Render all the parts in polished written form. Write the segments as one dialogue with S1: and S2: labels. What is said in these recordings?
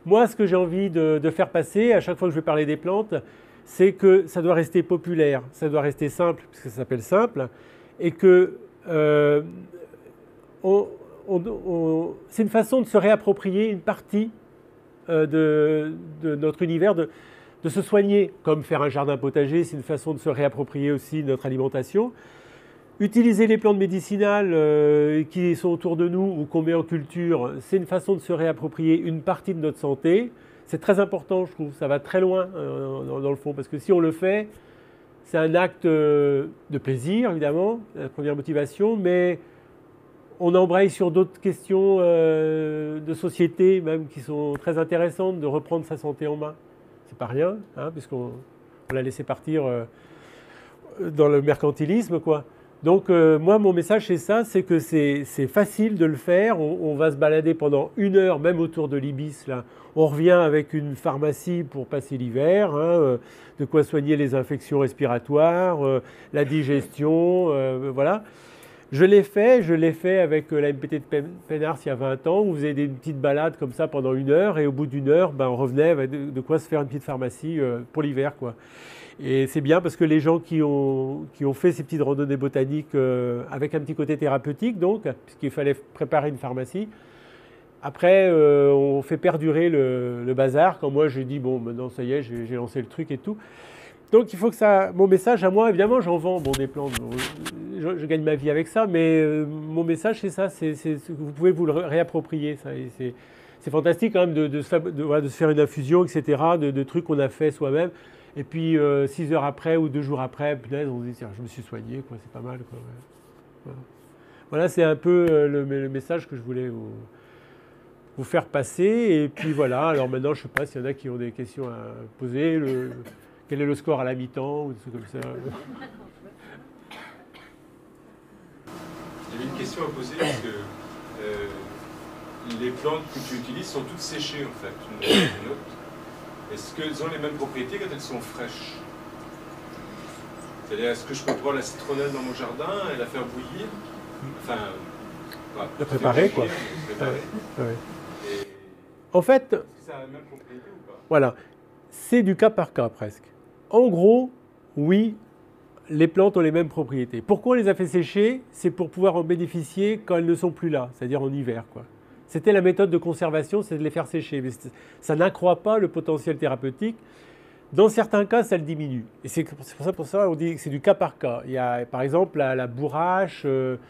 S1: Moi, ce que j'ai envie de faire passer, à chaque fois que je vais parler des plantes, c'est que ça doit rester populaire, ça doit rester simple, puisque ça s'appelle simple, et que on- c'est une façon de se réapproprier une partie de notre univers, de se soigner, comme faire un jardin potager, c'est une façon de se réapproprier aussi notre alimentation. Utiliser les plantes médicinales qui sont autour de nous ou qu'on met en culture, c'est une façon de se réapproprier une partie de notre santé. C'est très important, je trouve, ça va très loin dans le fond, parce que si on le fait, c'est un acte de plaisir, évidemment, la première motivation, mais on embraye sur d'autres questions de société, même qui sont très intéressantes, de reprendre sa santé en main. C'est pas rien, hein, puisqu'on l'a laissé partir dans le mercantilisme, quoi. Donc moi, mon message, c'est ça, c'est que c'est facile de le faire. On va se balader pendant 1 heure, même autour de l'Ibis, là. On revient avec une pharmacie pour passer l'hiver, hein, de quoi soigner les infections respiratoires, la digestion, voilà. Je l'ai fait avec la MPT de Pénars il y a 20 ans, où vous faisait des petites balades comme ça pendant 1 heure, et au bout d'1 heure, ben, on revenait avec de quoi se faire une petite pharmacie pour l'hiver, quoi. Et c'est bien parce que les gens qui ont fait ces petites randonnées botaniques avec un petit côté thérapeutique, donc, puisqu'il fallait préparer une pharmacie, après, on fait perdurer le bazar. Quand moi, j'ai dit, bon, maintenant, ça y est, j'ai lancé le truc et tout. Donc, il faut que ça. Mon message à moi, évidemment, j'en vends bon, des plantes. Bon, je gagne ma vie avec ça, mais mon message, c'est ça. Vous pouvez vous le réapproprier. Ça, c'est fantastique quand même voilà, de se faire une infusion, etc., de trucs qu'on a fait soi-même. Et puis, 6 heures après ou 2 jours après, punaise, on se dit, tiens, je me suis soigné, quoi, c'est pas mal, quoi. Ouais. Voilà, voilà c'est un peu le message que je voulais vous faire passer. Et puis voilà, alors maintenant, je ne sais pas s'il y en a qui ont des questions à poser. Quel est le score à la mi-temps ou des trucs comme ça.
S2: J'avais une question à poser parce que les plantes que tu utilises sont toutes séchées en fait. Une note. Est-ce qu'elles ont les mêmes propriétés quand elles sont fraîches? C'est-à-dire, est-ce que je peux prendre la citronnelle dans mon jardin et la faire bouillir? Enfin,
S1: la préparer, quoi.
S2: Préparer.
S1: Ouais.
S2: Et
S1: en fait,
S2: est-ce que ça a la même propriété ou pas?
S1: Voilà, c'est du cas par cas presque. En gros, oui, les plantes ont les mêmes propriétés. Pourquoi on les a fait sécher? C'est pour pouvoir en bénéficier quand elles ne sont plus là, c'est-à-dire en hiver, quoi. C'était la méthode de conservation, c'est de les faire sécher. Mais ça n'accroît pas le potentiel thérapeutique. Dans certains cas, ça le diminue. Et c'est pour ça qu'on dit que c'est du cas par cas. Il y a par exemple la bourrache,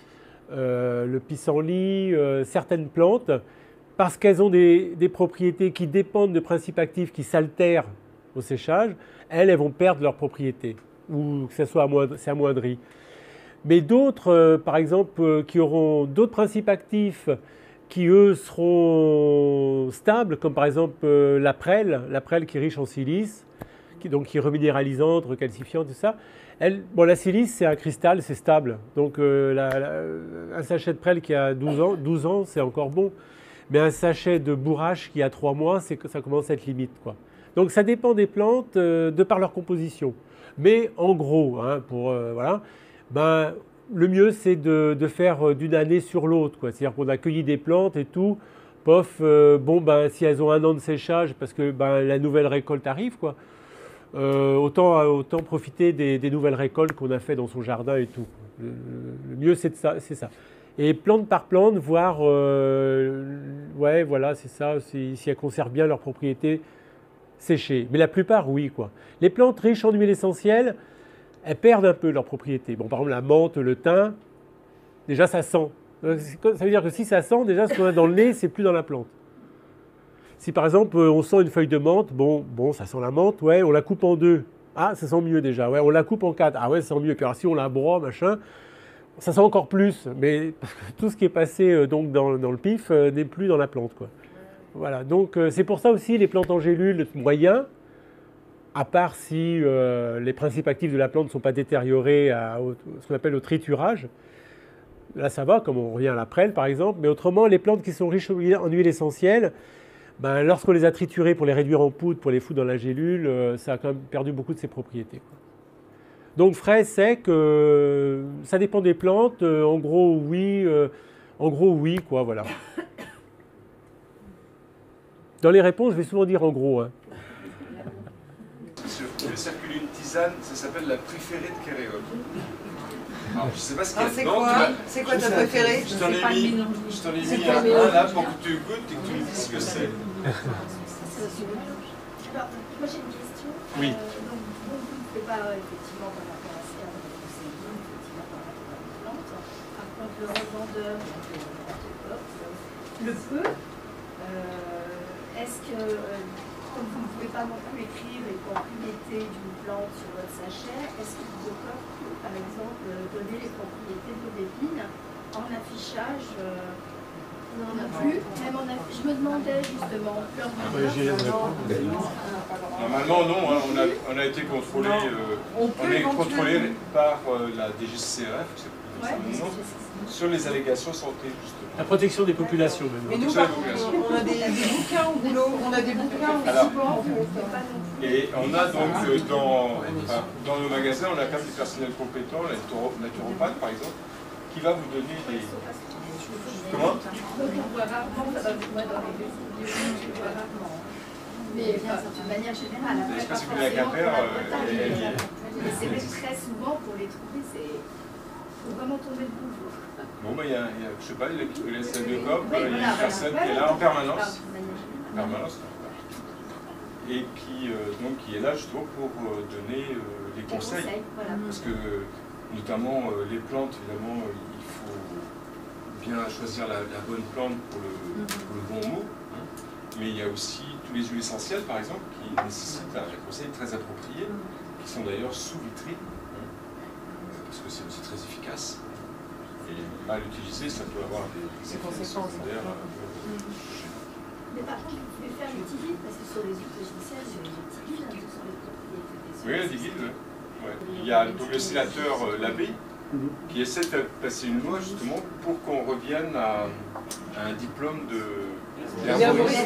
S1: le pissenlit, certaines plantes, parce qu'elles ont des propriétés qui dépendent de principes actifs qui s'altèrent au séchage, elles vont perdre leurs propriétés, ou que ça soit amoindri. Mais d'autres, par exemple, qui auront d'autres principes actifs qui, eux, seront stables, comme par exemple la prêle qui est riche en silice, qui est reminéralisante, recalcifiante, tout ça. La silice, c'est un cristal, c'est stable. Donc un sachet de prêle qui a 12 ans, c'est encore bon. Mais un sachet de bourrache qui a 3 mois, c'est que ça commence à être limite, quoi. Donc ça dépend des plantes de par leur composition. Mais en gros, hein, voilà, ben, le mieux c'est de faire d'une année sur l'autre, quoi. C'est-à-dire qu'on a cueilli des plantes et tout, pof, bon, ben, si elles ont 1 an de séchage, parce que ben, la nouvelle récolte arrive, quoi, autant profiter des nouvelles récoltes qu'on a fait dans son jardin et tout. Le mieux c'est ça. Et plante par plante, voir, ouais, voilà, c'est ça, si elles conservent bien leurs propriétés séchées. Mais la plupart, oui, quoi. Les plantes riches en huile essentielle, elles perdent un peu leurs propriétés. Bon, par exemple, la menthe, le thym, déjà, ça sent. Ça veut dire que si ça sent, déjà, ce qu'on a dans le nez, c'est plus dans la plante. Si, par exemple, on sent une feuille de menthe, bon, ça sent la menthe, ouais, on la coupe en 2. Ah, ça sent mieux déjà, ouais, on la coupe en 4. Ah ouais, ça sent mieux. Puis alors, si on la broie, machin, ça sent encore plus, mais tout ce qui est passé donc dans le pif n'est plus dans la plante, quoi. Voilà, donc c'est pour ça aussi les plantes en gélules moyens, à part si les principes actifs de la plante ne sont pas détériorés ce qu'on appelle au triturage. Là, ça va, comme on revient à la prêle, par exemple. Mais autrement, les plantes qui sont riches en huile essentielle, ben, lorsqu'on les a triturées pour les réduire en poudre, pour les foutre dans la gélule, ça a quand même perdu beaucoup de ses propriétés, quoi. Donc frais, sec, ça dépend des plantes. En gros, oui, quoi, voilà. Dans les réponses, je vais souvent dire en gros. Hein.
S2: Il a circulé une tisane, ça s'appelle la préférée de Kéréol. Alors, je sais pas ce qu'il y a dedans.
S3: C'est quoi ta préférée?
S2: Je t'en ai mis un là pour que tu goûtes et que tu me dises ce que c'est.
S4: Alors, moi j'ai une question.
S2: Oui.
S4: Donc, vous ne pouvez pas effectivement par rapport à ça, c'est bon, effectivement par rapport à la plante. Par contre, le revendeur, le peut. Est-ce que, comme vous ne pouvez pas non plus écrire les propriétés d'une plante sur votre sachet, est-ce que vous peut, par exemple, donner les propriétés de l'épine en affichage? Non, on n'a plus. Même je me demandais justement.
S2: Normalement, non. Hein, on a été contrôlé. On est contrôlé par la DGCCRF, sur les allégations santé, justement.
S1: La protection des populations, même.
S3: Mais nous, par contre, on a des bouquins au boulot, on a des bouquins au support.
S2: Et on a donc dans nos magasins, on a quand même du personnel compétent, la naturopathe par exemple, qui va vous donner des. Comment?
S4: Donc on voit rarement, ça va vous voir dans les vidéos, on voit rarement. Mais de manière générale, après,
S2: L'espace
S4: pas
S2: public à Quimper,
S4: mais c'est même très souvent pour les trouver, c'est faut vraiment tomber le bonjour.
S2: Bon, ben, il y a, je sais pas, il laisse la biocop, il y a une personne qui est là en permanence. Et qui, donc, qui est là justement pour donner des conseils. Parce que, notamment, les plantes, évidemment, il faut bien choisir la bonne plante pour le bon mot. Hein. Mais il y a aussi tous les huiles essentielles, par exemple, qui nécessitent un conseil très approprié, qui sont d'ailleurs sous vitrine, hein, parce que c'est aussi très efficace. Et mal utilisé, ça peut avoir des effets secondaires.
S4: Mais par contre, vous pouvez faire le petit guide, parce que sur les huiles essentielles, il y a des petits guides hein, sur les propriétés des huiles.
S2: Oui, il y a des guides. Ouais. Il y a donc le sénateur Labbé qui essaie de passer une loi justement pour qu'on revienne à un diplôme d'herboriste.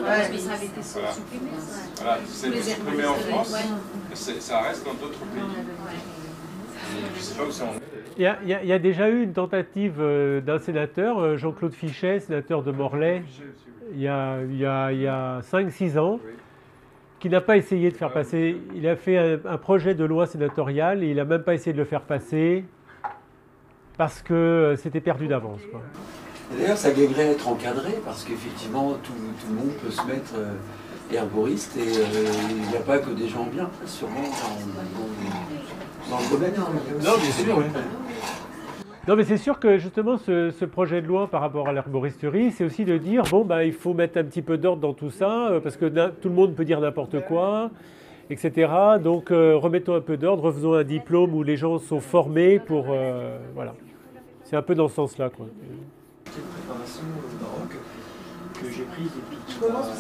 S2: Voilà, c'est supprimé en France, mais ça reste dans d'autres pays. Je ne sais pas où ça en est.
S1: Il y a déjà eu une tentative d'un sénateur, Jean-Claude Fichet, sénateur de Morlaix, il y a 5-6 ans, qui n'a pas essayé de faire passer. Il a fait un projet de loi sénatoriale et il n'a même pas essayé de le faire passer parce que c'était perdu d'avance.
S5: D'ailleurs, ça devrait être encadré parce qu'effectivement, tout le monde peut se mettre herboriste et il n'y a pas que des gens bien, sûrement dans le domaine.
S1: Non, bien sûr, oui. Non, mais c'est sûr que justement, ce projet de loi par rapport à l'herboristerie, c'est aussi de dire, bon, ben, il faut mettre un petit peu d'ordre dans tout ça, parce que tout le monde peut dire n'importe quoi, etc. Donc, remettons un peu d'ordre, refaisons un diplôme où les gens sont formés pour... voilà. C'est un peu dans ce sens-là, quoi.
S6: C'est une préparation baroque que j'ai prise et puis qui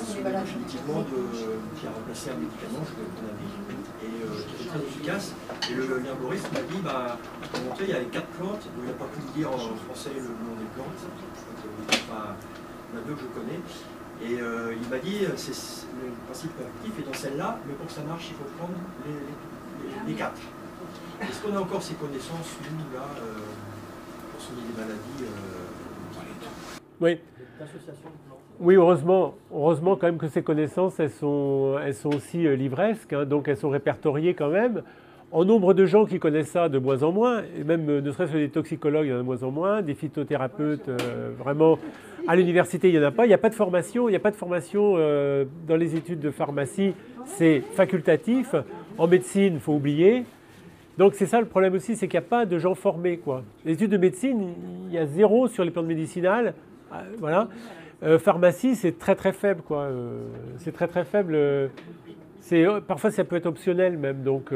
S6: a remplacé un médicament, je connais ton avis, et qui était très efficace. Et l'herboriste m'a dit, pour montrer, il y avait 4 plantes, où il n'a pas pu me dire en français le nom des plantes, il y en a 2 que je connais. Et il m'a dit, le principe actif est dans celle-là, mais pour que ça marche, il faut prendre les 4. Est-ce qu'on a encore ces connaissances, nous, là, pour soigner des maladies
S1: Oui. Oui, heureusement quand même que ces connaissances, elles sont aussi livresques, hein, donc elles sont répertoriées quand même. En nombre de gens qui connaissent ça, de moins en moins, et même ne serait-ce que des toxicologues, il y en a de moins en moins, des phytothérapeutes, vraiment, à l'université, il n'y en a pas. Il n'y a pas de formation, dans les études de pharmacie, c'est facultatif. En médecine, il faut oublier. Donc c'est ça le problème aussi, c'est qu'il n'y a pas de gens formés, quoi. Les études de médecine, il y a 0 sur les plantes médicinales, voilà. Pharmacie, c'est très très faible, quoi. C'est très très faible. Parfois, ça peut être optionnel même. Donc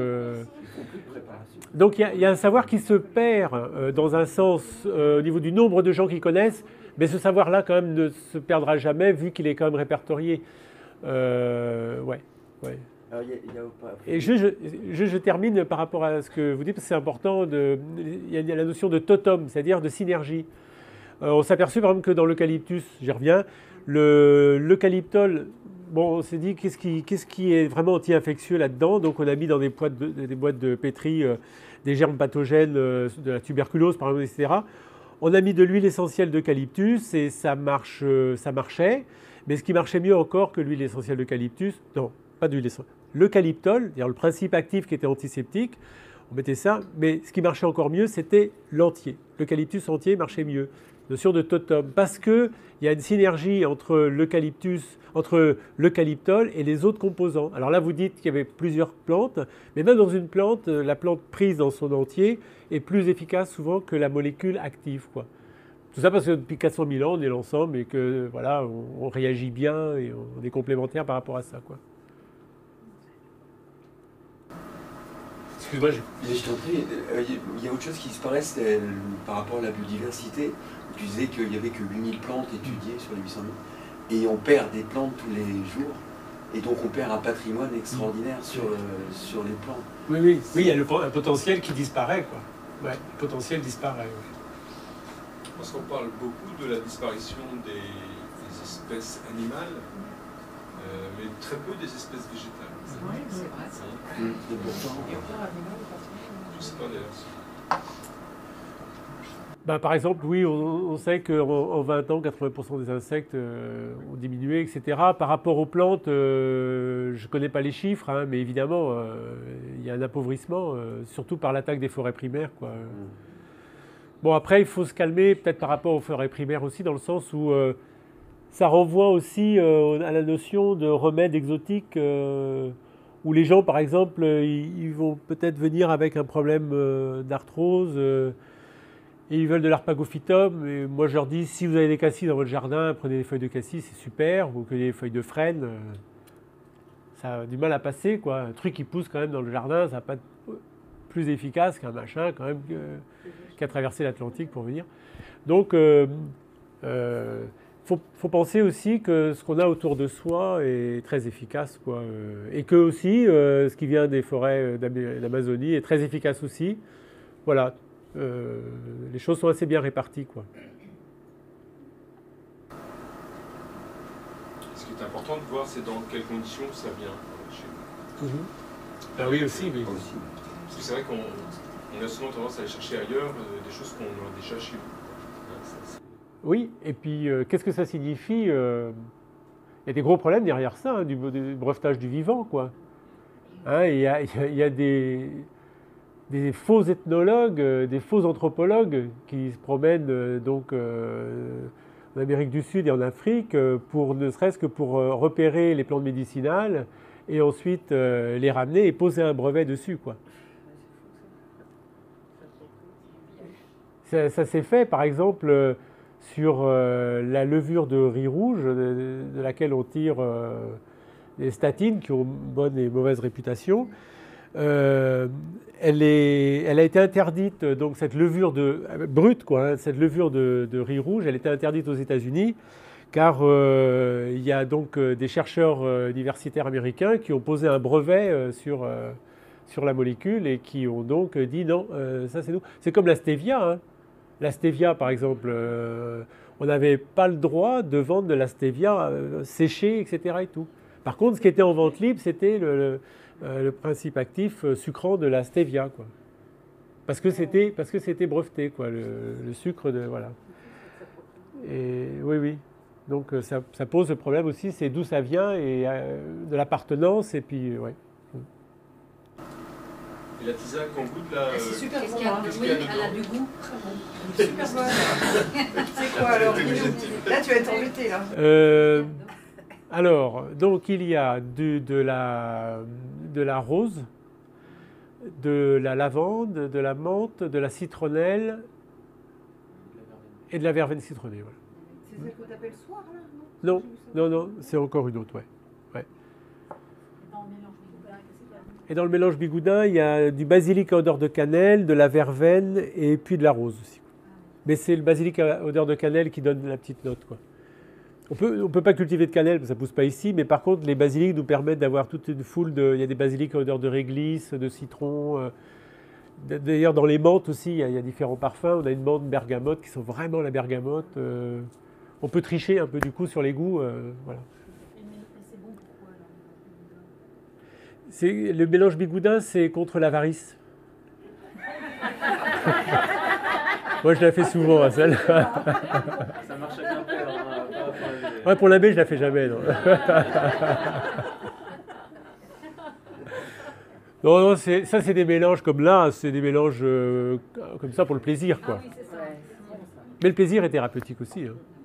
S1: il y a un savoir qui se perd dans un sens au niveau du nombre de gens qui connaissent, mais ce savoir-là, quand même, ne se perdra jamais vu qu'il est quand même répertorié. Ouais. Et je termine par rapport à ce que vous dites, parce que c'est important. Il y a la notion de totem, c'est-à-dire de synergie. On s'est aperçu par exemple que dans l'eucalyptus, j'y reviens, l'eucalyptol, bon, on s'est dit qu'est-ce qui est vraiment anti-infectieux là-dedans, donc on a mis dans des boîtes de pétri des germes pathogènes de la tuberculose par exemple, etc. On a mis de l'huile essentielle d'eucalyptus et ça marchait. Mais ce qui marchait mieux encore que l'huile essentielle d'eucalyptus, non, pas d'huile essentielle, l'eucalyptol, c'est-à-dire le principe actif qui était antiseptique, on mettait ça, mais ce qui marchait encore mieux, c'était l'entier. L'eucalyptus entier marchait mieux. Notion de totum, parce qu'il y a une synergie entre l'eucalyptus, entre l'eucalyptol et les autres composants. Alors là, vous dites qu'il y avait plusieurs plantes, mais même dans une plante, la plante prise dans son entier est plus efficace souvent que la molécule active, quoi. Tout ça parce que depuis 400 000 ans, on est l'ensemble et que voilà, on réagit bien et on est complémentaires par rapport à ça, quoi. Excuse-moi,
S5: Mais je t'en prie, il y a autre chose qui se paraît, c'était par rapport à la biodiversité. Tu disais qu'il n'y avait que 8000 plantes étudiées sur les 800 000. Et on perd des plantes tous les jours. Et donc on perd un patrimoine extraordinaire sur les plantes.
S1: Oui, oui, oui, il y a un potentiel qui disparaît, quoi. Ouais, le potentiel disparaît. Ouais.
S2: Parce qu'on parle beaucoup de la disparition des espèces animales, mais très peu des espèces végétales.
S3: Oui, c'est vrai.
S5: Et pourtant,
S3: Et encore animal,
S2: Je ne sais pas d'ailleurs.
S1: Ben, par exemple, oui, on sait qu'en 20 ans, 80% des insectes ont diminué, etc. Par rapport aux plantes, je ne connais pas les chiffres, hein, mais évidemment, il y a un appauvrissement, surtout par l'attaque des forêts primaires, quoi. Bon, après, il faut se calmer, peut-être par rapport aux forêts primaires aussi, dans le sens où ça renvoie aussi à la notion de remède exotique, où les gens, par exemple, ils vont peut-être venir avec un problème d'arthrose, et ils veulent de l'arpagophytum. Et moi, je leur dis, si vous avez des cassis dans votre jardin, prenez des feuilles de cassis, c'est super, ou que des feuilles de frêne, ça a du mal à passer, quoi. Un truc qui pousse quand même dans le jardin, ça va pas être plus efficace qu'un machin, quand même, qui a traversé l'Atlantique pour venir. Donc, faut penser aussi que ce qu'on a autour de soi est très efficace, quoi. Et que aussi, ce qui vient des forêts d'Amazonie est très efficace aussi. Voilà. Les choses sont assez bien réparties, quoi.
S2: Ce qui est important de voir, c'est dans quelles conditions ça vient chez nous.
S1: Ah oui, aussi, oui.
S5: aussi.
S2: Parce que c'est vrai qu'on a souvent tendance à aller chercher ailleurs des choses qu'on a déjà chez nous.
S1: Oui, et puis qu'est-ce que ça signifie? Il y a des gros problèmes derrière ça, hein, du brevetage du vivant, quoi. Hein, il y a des faux ethnologues, des faux anthropologues qui se promènent donc en Amérique du Sud et en Afrique pour ne serait-ce que pour repérer les plantes médicinales et ensuite les ramener et poser un brevet dessus, quoi. Ça s'est fait, par exemple, sur la levure de riz rouge, de laquelle on tire les statines, qui ont une bonne et mauvaise réputation. Elle a été interdite, donc cette levure brute, quoi, hein, cette levure de riz rouge, elle était interdite aux États-Unis, car il y a donc des chercheurs universitaires américains qui ont posé un brevet sur la molécule et qui ont donc dit non, ça c'est nous. C'est comme la stevia, hein. La stevia, par exemple, on n'avait pas le droit de vendre de la stevia séchée, etc. et tout. Par contre, ce qui était en vente libre, c'était le principe actif sucrant de la stevia, quoi. Parce que c'était breveté, quoi, le sucre de voilà. Et oui, oui. Donc ça pose le problème aussi, c'est d'où ça vient et de l'appartenance et puis ouais.
S2: Et la tisane qu'on goûte là,
S3: C'est super
S4: Qu'est-ce
S3: bon.
S4: qu'il y a?
S3: Hein.
S2: qu'est-ce
S4: Oui,
S2: qu'il y a dedans?
S4: elle a du goût.
S3: Super bonne. C'est quoi alors? Là, tu vas être embêté là.
S1: Alors, donc il y a de la rose, de la lavande, de la menthe, de la citronnelle et de la verveine citronnée. Voilà.
S3: C'est celle que tu appelles soir là?
S1: Non, c'est encore une autre, ouais.
S4: Dans le mélange bigoudin, qu'est-ce qu'il y a?
S1: Et dans le mélange bigoudin, il y a du basilic à odeur de cannelle, de la verveine et puis de la rose aussi. Mais c'est le basilic à odeur de cannelle qui donne la petite note, quoi. On peut pas cultiver de cannelle, parce que ça ne pousse pas ici, mais par contre, les basilics nous permettent d'avoir toute une foule de... Il y a des basilics à odeur de réglisse, de citron. D'ailleurs, dans les menthes aussi, il y a différents parfums. On a une menthe bergamote qui sent vraiment la bergamote. On peut tricher un peu du coup sur les goûts. Voilà.
S4: Et c'est bon pourquoi
S1: Le mélange bigoudin, c'est contre l'avarice. Moi, je la fais souvent, celle.
S7: Ça marche avec un père, hein, pas
S1: Ouais, pour l'abbé, je la fais jamais. Non, non, ça, c'est des mélanges comme là, c'est des mélanges comme ça pour le plaisir, quoi.
S3: Ah oui, c'est ça.
S1: Mais le plaisir est thérapeutique aussi. Hein.